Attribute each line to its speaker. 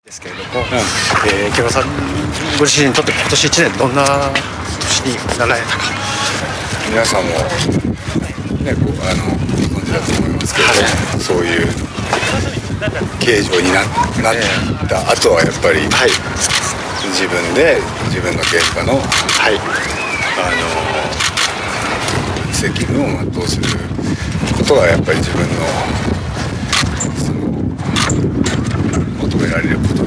Speaker 1: ですけれども、木村さんご自身にとって今年1年どんな年になられたか。
Speaker 2: 皆さんもねご存知だと思いますけど、そういう形状になった後はやっぱり、自分で自分の現場の、責務を全うすることがやっぱり自分の求められること